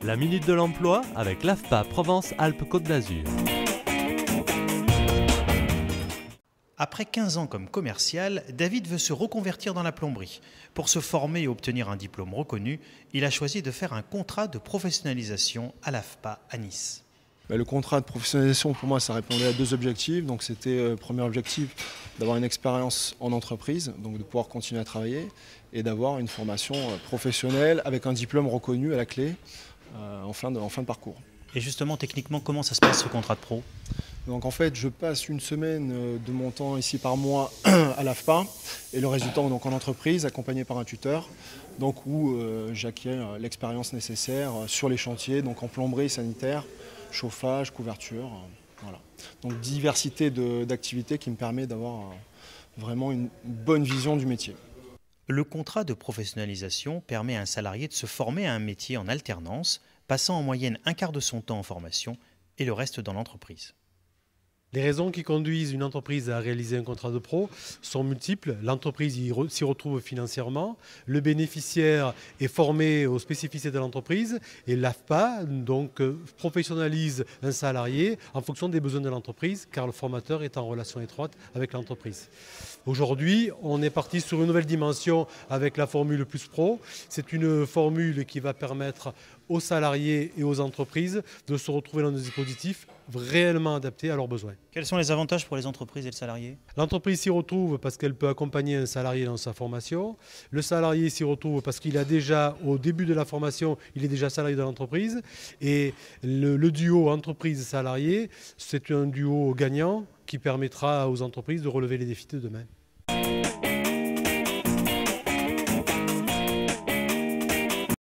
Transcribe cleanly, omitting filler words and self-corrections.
La Minute de l'Emploi avec l'AFPA Provence-Alpes-Côte d'Azur. Après 15 ans comme commercial, David veut se reconvertir dans la plomberie. Pour se former et obtenir un diplôme reconnu, il a choisi de faire un contrat de professionnalisation à l'AFPA à Nice. Le contrat de professionnalisation, pour moi, ça répondait à deux objectifs. Donc, c'était premier objectif, d'avoir une expérience en entreprise, donc de pouvoir continuer à travailler et d'avoir une formation professionnelle avec un diplôme reconnu à la clé en fin de parcours. Et justement, techniquement, comment ça se passe ce contrat de pro ? Donc en fait, je passe une semaine de mon temps ici par mois à l'AFPA et le résultat donc en entreprise, accompagné par un tuteur, donc où j'acquiers l'expérience nécessaire sur les chantiers, donc en plomberie sanitaire, chauffage, couverture, voilà. Donc diversité d'activités qui me permet d'avoir vraiment une bonne vision du métier. Le contrat de professionnalisation permet à un salarié de se former à un métier en alternance, passant en moyenne un quart de son temps en formation et le reste dans l'entreprise. Les raisons qui conduisent une entreprise à réaliser un contrat de pro sont multiples. L'entreprise s'y retrouve financièrement, le bénéficiaire est formé aux spécificités de l'entreprise et l'AFPA donc professionnalise un salarié en fonction des besoins de l'entreprise car le formateur est en relation étroite avec l'entreprise. Aujourd'hui, on est parti sur une nouvelle dimension avec la formule Plus Pro. C'est une formule qui va permettre aux salariés et aux entreprises de se retrouver dans des dispositifs réellement adaptés à leurs besoins. Quels sont les avantages pour les entreprises et le salarié ? L'entreprise s'y retrouve parce qu'elle peut accompagner un salarié dans sa formation. Le salarié s'y retrouve parce qu'il a déjà, au début de la formation, il est déjà salarié de l'entreprise. Et le duo entreprise-salarié, c'est un duo gagnant qui permettra aux entreprises de relever les défis de demain.